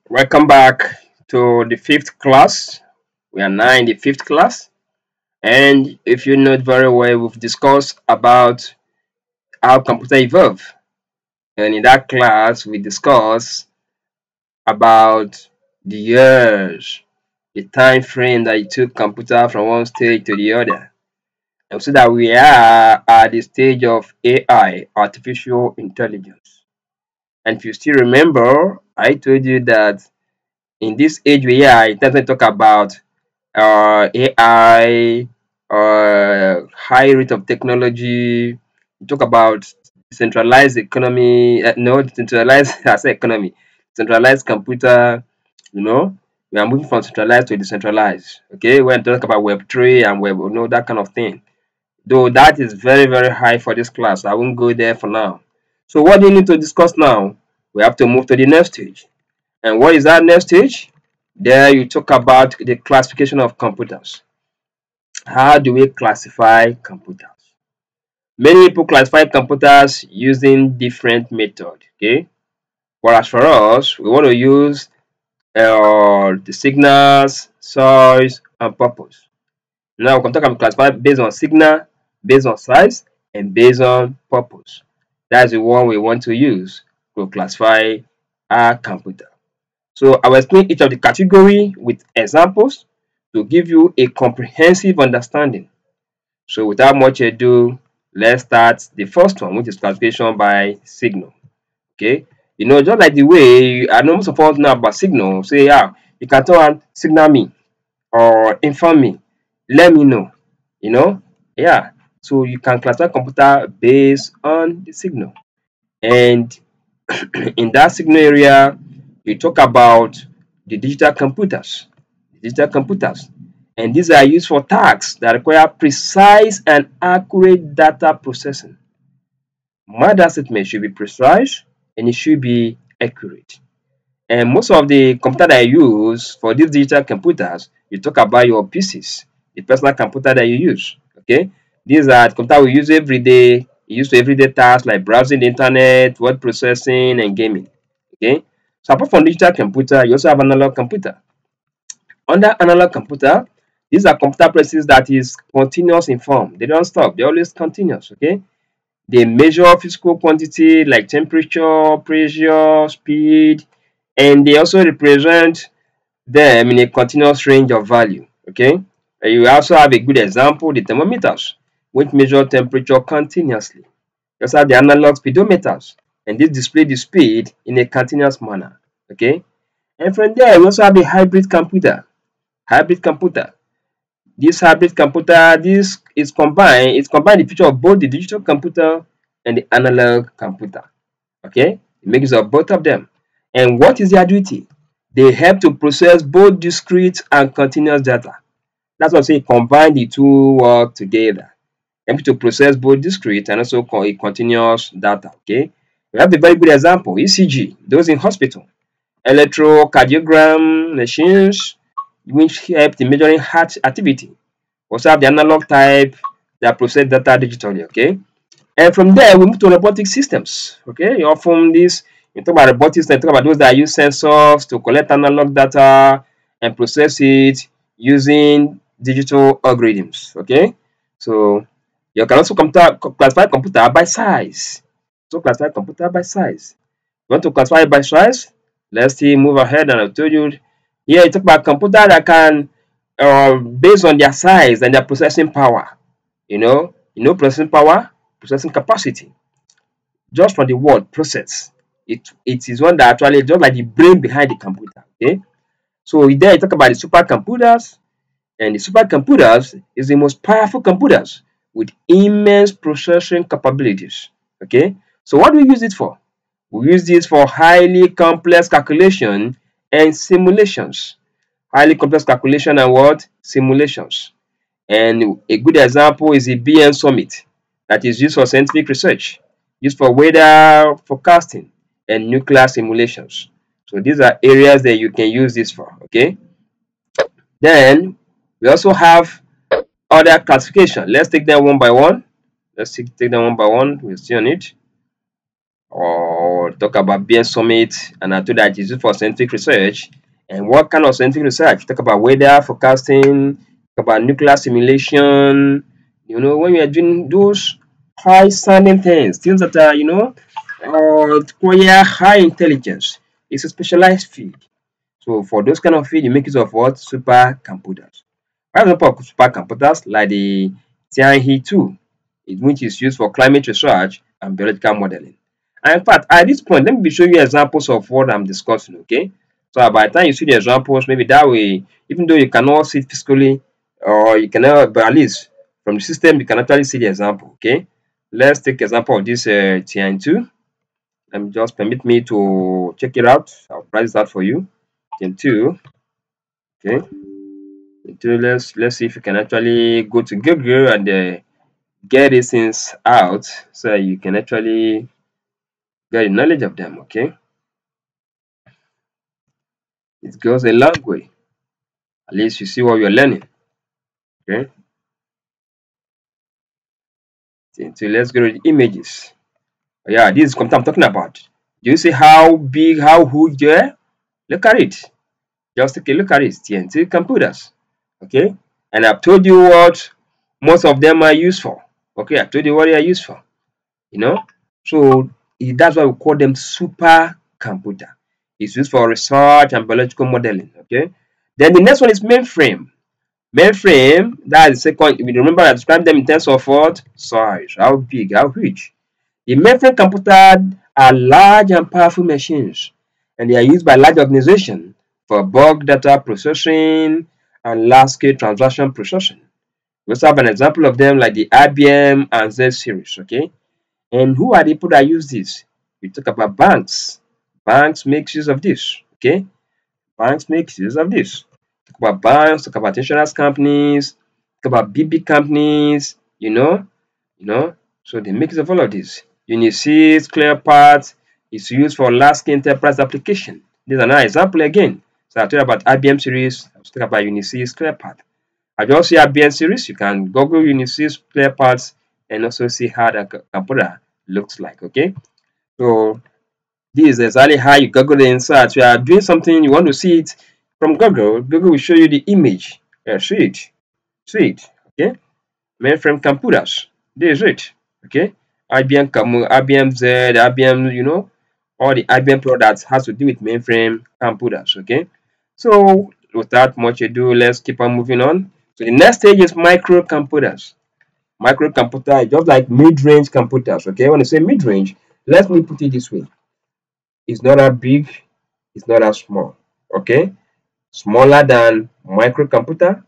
Welcome back to the fifth class. We are now in the fifth class, and if you know it very well, we've discussed about how computer evolve. And in that class, we discussed about the years, the time frame that it took computer from one stage to the other. And so that we are at the stage of AI, artificial intelligence. And if you still remember, I told you that in this age we are, it doesn't talk about AI, high rate of technology. We talk about decentralized economy. No, decentralized I say economy, centralized computer. You know, we are moving from centralized to decentralized. Okay, when talk about Web3 and Web, that kind of thing. Though that is very very high for this class, I won't go there for now. So what do you need to discuss now? We have to move to the next stage. And what is that next stage? There you talk about the classification of computers. How do we classify computers? Many people classify computers using different methods. Okay, whereas for us, we want to use the signals, size, and purpose. Now we can talk about classify based on signal, based on size, and based on purpose. That's the one we want to use to classify our computer. So I will explain each of the category with examples to give you a comprehensive understanding. So without much ado, let's start the first one, which is classification by signal. Okay, just like the way I know most of us know about signal, say yeah, you can tell and signal me or inform me, let me know. Yeah. So you can classify computer based on the signal. And in that signal area, you talk about the digital computers. Digital computers. And these are used for tasks that require precise and accurate data processing. My data statement should be precise and it should be accurate. And most of the computer that I use for these digital computers, you talk about your PCs, the personal computer that you use. Okay, these are computer we use every day, used for everyday tasks like browsing the internet, word processing, and gaming. Okay, so apart from digital computer, you also have analog computer. Under analog computer, these are computer processes that is continuous in form. They don't stop, they're always continuous. Okay, they measure physical quantity like temperature, pressure, speed, and they also represent them in a continuous range of value. Okay, and you also have a good example, the thermometers, which measure temperature continuously. You also have the analog speedometers, and this display the speed in a continuous manner. Okay, and from there we also have the hybrid computer. Hybrid computer. This hybrid computer, this is combined. It's combined the feature of both the digital computer and the analog computer. Okay, it makes of both of them. And what is their duty? They help to process both discrete and continuous data. That's what I'm saying, combine the two work together. Help to process both discrete and also continuous data. Okay, we have a very good example, ECG, those in hospital, electrocardiogram machines, which help in measuring heart activity. Also have the analog type that process data digitally. Okay, and from there, we move to robotic systems. Okay, often this, you talk about robotics, they talk about those that use sensors to collect analog data and process it using digital algorithms. Okay, so you can also classify computer by size. So classify computer by size. You want to classify it by size? Let's see, move ahead, and I told you here, you talk about computer that can, based on their size and their processing power. Processing power, processing capacity. Just from the word process, it is one that actually just like the brain behind the computer. Okay, so there you talk about the supercomputers, and the supercomputers is the most powerful computers with immense processing capabilities. Okay, so what do we use it for? We use this for highly complex calculation and simulations. Highly complex calculation and what? Simulations. And a good example is the BN Summit that is used for scientific research, used for weather forecasting and nuclear simulations. So these are areas that you can use this for. Okay. Then we also have other classification. Let's take them one by one. Let's take them one by one. We'll see on it. or talk about BS Summit, and I told that it's used for scientific research. And what kind of scientific research? Talk about weather forecasting, talk about nuclear simulation. You know, when we are doing those high sounding things that are, require high intelligence, it's a specialized field. So for those kind of field, you make use of what? Supercomputers. For example, supercomputers like the Tianhe 2, which is used for climate research and biological modeling. And in fact, at this point, let me show you examples of what I'm discussing, okay? So by the time you see the examples, maybe that way, even though you cannot see it physically, or you cannot, but at least from the system, you can actually see the example, okay? Let's take example of this TN2. Let me just permit me to check it out. I'll price it out for you. TN2, okay? So let's see if you can actually go to Google and get these things out so you can actually get the knowledge of them, okay? It goes a long way. At least you see what you're learning, okay? So let's go to the images. Yeah, this is what I'm talking about. Do you see how big, how huge they are? Look at it. Just take a look at it. TNT computers, okay? And I've told you what most of them are used for. Okay, I told you what they are used for, you know? So that's why we call them supercomputer. It's used for research and biological modeling, okay? Then the next one is mainframe. Mainframe, that is the second. If you remember, I described them in terms of what? Size, how big, how huge. The mainframe computer are large and powerful machines, and they are used by large organizations for bulk data processing and large-scale transaction processing. We also have an example of them like the IBM and Z series, okay? And who are the people that use this? We talk about banks. Banks make use of this, okay? Banks make use of this. Talk about banks, talk about insurance companies, talk about BB companies, so they make use of all of this. Unisys, ClearPath is used for large-scale enterprise application. This is another example again. So I told you about IBM series, I was talking about Unisys, ClearPath. I just see IBM series, you can Google Unisys, ClearPath, and also see how the computer looks like, okay? So this is exactly how you Google the insert. You are doing something, you want to see it from Google. Google will show you the image. See it, okay? Mainframe computers. This is it, okay? IBM Z, IBM, all the IBM products has to do with mainframe computers, okay? So without much ado, let's keep on moving on. So the next stage is microcomputers. Microcomputer is just like mid-range computers, okay? When I say mid-range, let me put it this way. It's not that big, it's not that small, okay? Smaller than microcomputer,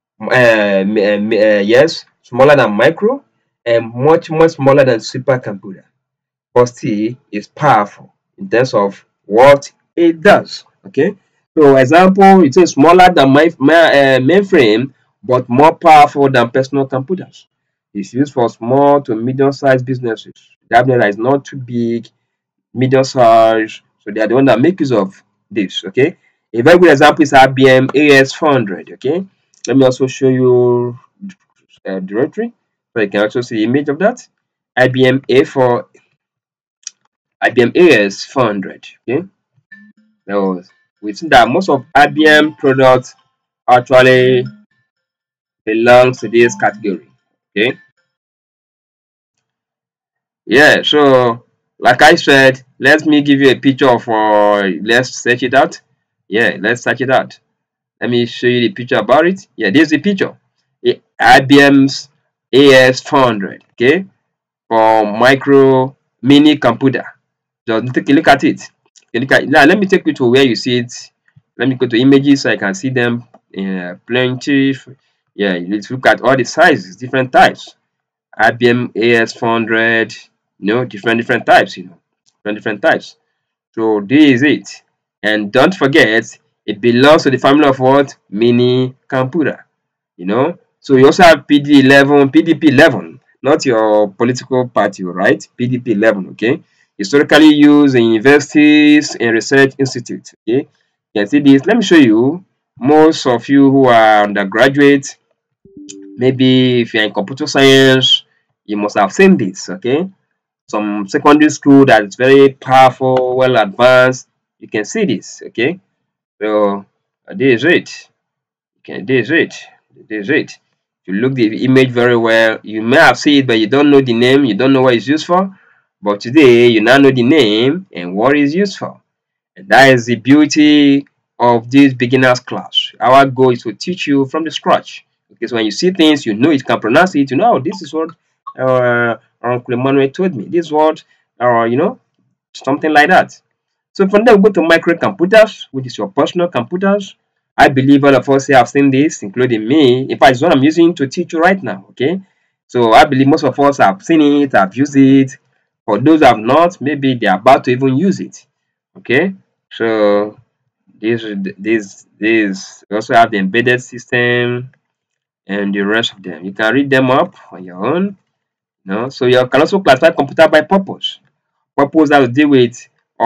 yes, smaller than micro, and much smaller than supercomputer, but still is powerful in terms of what it does, okay? So example, it is smaller than mainframe, but more powerful than personal computers. It's used for small to medium-sized businesses. That means that it's not too big, medium size, so they are the one that make use of this, okay? A very good example is IBM AS400, okay? Let me also show you a directory so you can also see the image of that. IBM A4, IBM AS400, okay? Now we see that most of IBM products actually belongs to this category, okay? Yeah, so like I said, let me give you a picture of let's search it out. Yeah, let's search it out. Let me show you the picture about it. Yeah, this is the picture. IBM's AS400, okay, for micro mini computer. Just take a look at it. Now, let me take you to where you see it. Let me go to images so I can see them plenty. Yeah, let's look at all the sizes, different types. IBM AS400, different types, different types. So this is it. And don't forget, it belongs to the family of what? Mini computer. So you also have PDP-11, not your political party, right? PDP-11, okay? Historically used in universities and research institutes, okay? You can see this. Let me show you. Most of you who are undergraduates, maybe if you're in computer science, you must have seen this, okay? some secondary school that is very powerful, well advanced. You can see this, okay? So this is it. Okay, this is it. This is it. If you look the image very well, you may have seen it, but you don't know the name, you don't know what it's used for. But today, you now know the name and what it's used for. And that is the beauty of this beginners class. Our goal is to teach you from the scratch. Because when you see things, you know you can pronounce it. You know, this is what Uncle Emmanuel told me. This is what, you know, something like that. So from there, we go to microcomputers, which is your personal computers. I believe all of us here have seen this, including me. In fact, it's what I'm using to teach you right now. Okay. So I believe most of us have seen it, have used it. For those who have not, maybe they're about to even use it. Okay. So these we also have the embedded system and the rest of them. You can read them up on your own. You know, so you can also classify computer by purpose. Purpose has to deal with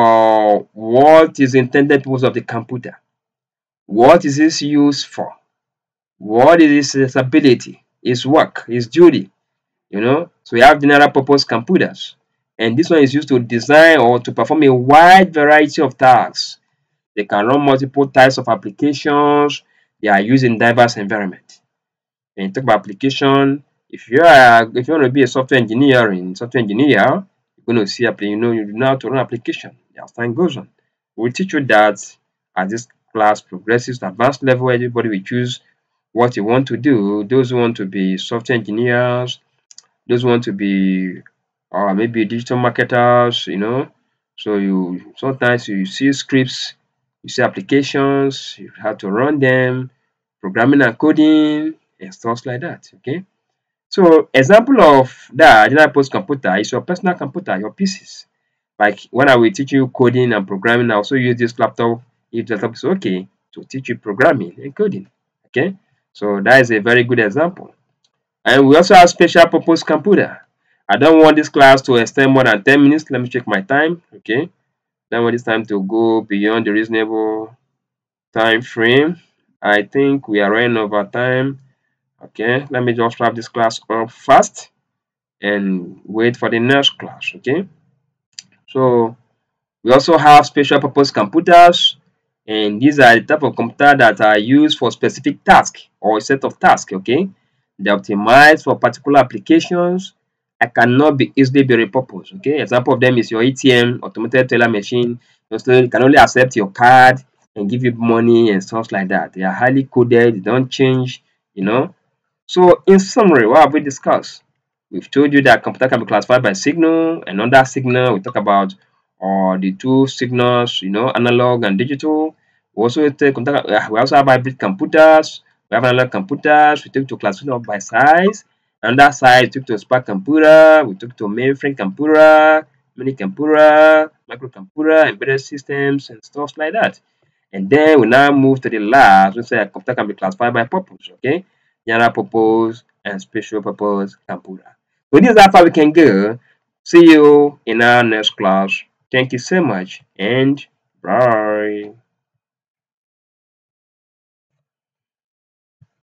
what is intended purpose of the computer. What is this used for? What is its ability, its work, its duty? You know, so we have general purpose computers, and this one is used to design or to perform a wide variety of tasks. They can run multiple types of applications. They are used in diverse environments. And talk about application. If you want to be a software engineer, you're going to see you know how to run application as time goes on. We'll teach you that as this class progresses to advanced level. Everybody will choose what you want to do. Those who want to be software engineers, those who want to be maybe digital marketers, you know. So you sometimes you see scripts, you see applications, you have to run them, programming and coding and stuff like that. Okay. So example of that general purpose computer is your personal computer, your PCs. Like when I will teach you coding and programming, I also use this laptop if the laptop is okay to teach you programming and coding. Okay. So that is a very good example. And we also have special purpose computer. I don't want this class to extend more than 10 minutes. Let me check my time. Okay. Don't want this time to go beyond the reasonable time frame. I think we are running over time. Okay. Let me just wrap this class up fast and wait for the next class. Okay. So we also have special purpose computers, and these are the type of computer that are used for specific task or a set of tasks. Okay. They're optimized for particular applications. I cannot be easily be repurposed. Okay, example of them is your ATM, automated teller machine. You can only accept your card and give you money and stuff like that. They are highly coded, they don't change, you know. So in summary, what have we discussed? We've told you that computer can be classified by signal, and under signal, we talk about the two signals, you know, analog and digital. We also take we also have hybrid computers. We have analog computers. We take to classify by size. Under size, we took to spark computer. We took to mainframe computer, mini computer, microcomputer, embedded systems, and stuff like that. And then we now move to the last. We say a computer can be classified by purpose. Okay, general purpose and special purpose computer. So this is how far we can go. See you in our next class. Thank you so much and bye.